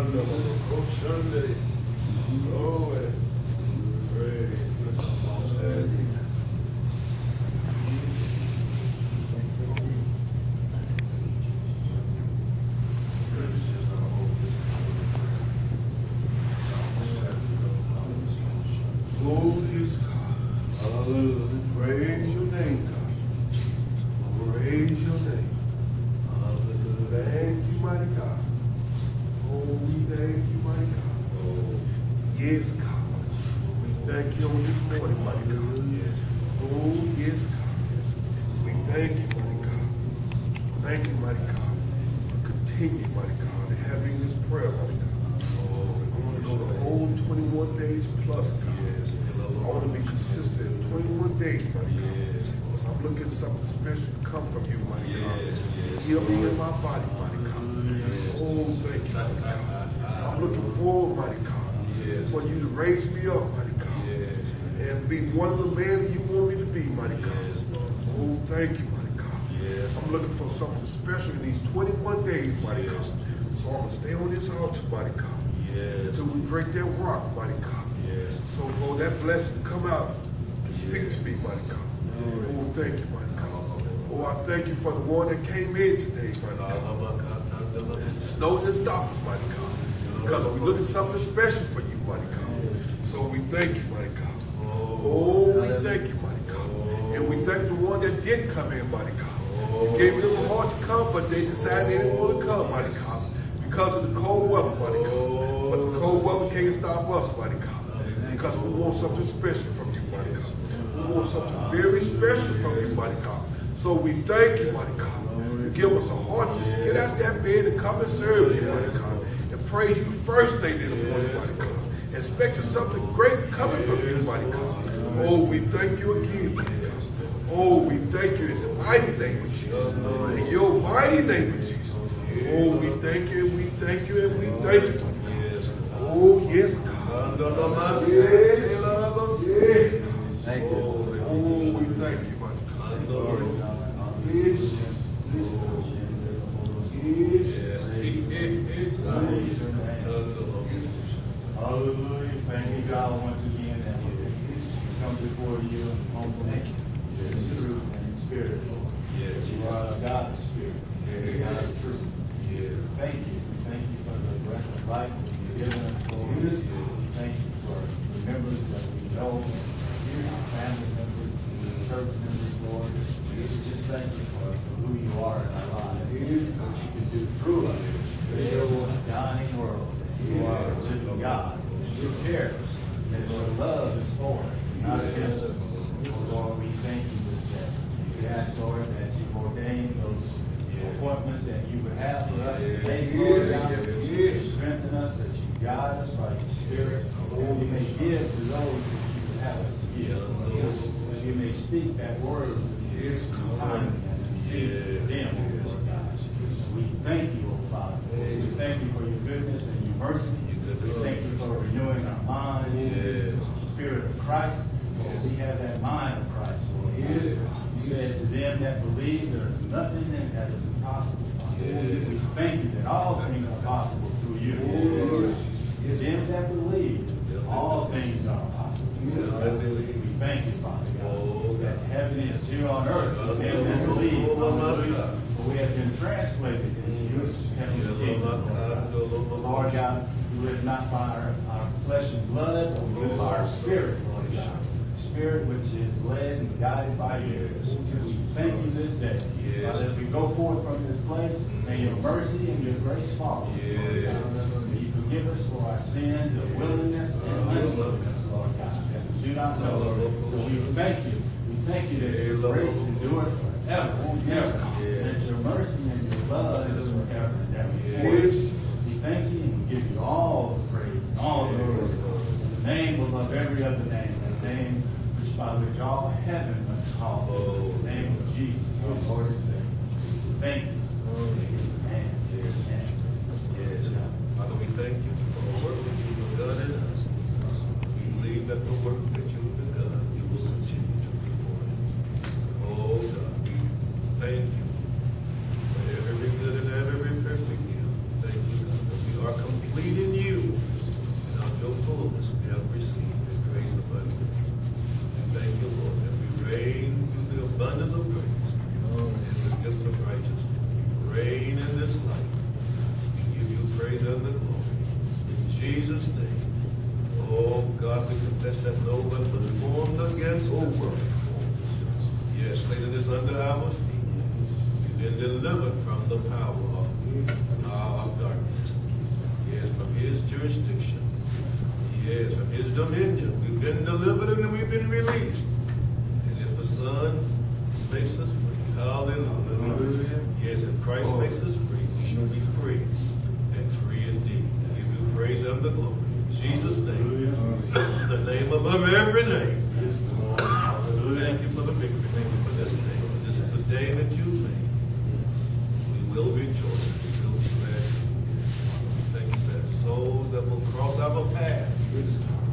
Something special to come from you, mighty God. Heal me in my body, mighty God. Oh, thank you, mighty God. I'm looking forward, mighty God, for you to raise me up, mighty God, and be one of the men you want me to be, mighty God. Oh, thank you, mighty God. I'm looking for something special in these 21 days, mighty God. So I'm going to stay on this altar, mighty God, until we break that rock, mighty God. So for that blessing to come out and speak to me, mighty God. Oh, thank you, mighty God. Oh, I thank you for the one that came in today, mighty God. Snow didn't stop us, mighty God, because we're looking something special for you, mighty God. So we thank you, mighty God. Oh, we thank you, mighty God. And we thank the one that did come in, mighty God. You gave them a heart to come, but they decided they didn't want to come, mighty God, because of the cold weather, mighty God. But the cold weather can't stop us, mighty God, because we want something special from you, mighty God. We want something very special from you, mighty God. So we thank you, mighty God. You give us a heart just to get out that bed and come and serve you, mighty God, and praise you first thing in the morning, mighty God. Expecting something great coming from you, mighty God. Oh, we thank you again, mighty God. Oh, we thank you in the mighty name of Jesus. In your mighty name of Jesus. Oh, we thank you and we thank you and we thank you, mighty God. Oh, yes, God. Yes, yes, God. Thank you. Oh, we thank you, mighty God. Yes, yes, yes. Hallelujah. Thank you, God, once again that we come before you in humbleness, in truth and in spirit, Lord. You are a God of spirit. You are God of truth. Thank you. Thank you for the breath of life that you've given us, Lord. Thank you for the members that we know, our family members, church members, Lord. Just thank you for who you are in our lives. What you can do through us. You're in a dying world. You are a living God. You care. And your love is for us, not against us. Lord, we thank you this day. We ask, Lord, that you ordain those appointments that you would have for us today, Lord God. You strengthen us, that you guide us by your Spirit. And we may give to those that you would have us to give. That you may speak that word in time and see them, Lord God. We thank you, O Father. We thank you for your goodness and your mercy. We thank you for renewing our minds in the Spirit of Christ. We have that mind of Christ, Lord. You said to them that believe there is nothing that is impossible. We thank you that all things are possible through you. To them that believe, all things are possible. We thank you, Father God, that heaven is here on earth. To them that believe, hallelujah. For we have been translated into your heavenly kingdom. Lord God, we live not by our flesh and blood, but we live by our spirit, Lord God. Spirit which is led and guided by you. So we thank you this day. Father, as we go forth from this place, may your mercy and your grace follow us, Lord God. May you forgive us for our sins of willingness and unwillingness, Lord God, that we do not know. So we thank you. We thank you that your grace endures forever. Yes, God. That your mercy and your love is forever and ever. We thank you and we give you all the praise and all the glory. The name above every other name. The name by which all heaven must call the name of Jesus, our Lord and Savior. Thank you. Amen. Amen. Yes. Father, we thank you for the work that you have done in us. We believe that the work that you have begun, you will continue to perform. Oh, God, we thank you for every good and every perfect gift. Thank you, God, that we are completed Jesus' name. Oh, God, we confess that no weapon formed against us. Yes, Satan is under our feet. We've been delivered from the power of darkness. Yes, from his jurisdiction. Yes, from his dominion. We've been delivered and we've been released. And if the Son makes us free, hallelujah. Yes, if Christ makes us free, we shall be free and free indeed. We give you praise and the glory. In Jesus' name. The name above every name. Thank you for the victory. Thank you for this day. This is the day that you made. We will rejoice. We will be glad. Thank you for souls that will cross our path.